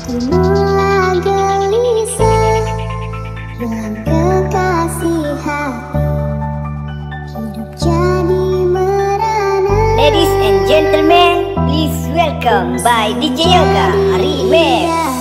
Mula gelisah, hilang kekasih hati, hidup jadi merana. Ladies and gentlemen, please welcome by DJ Yoga Remix.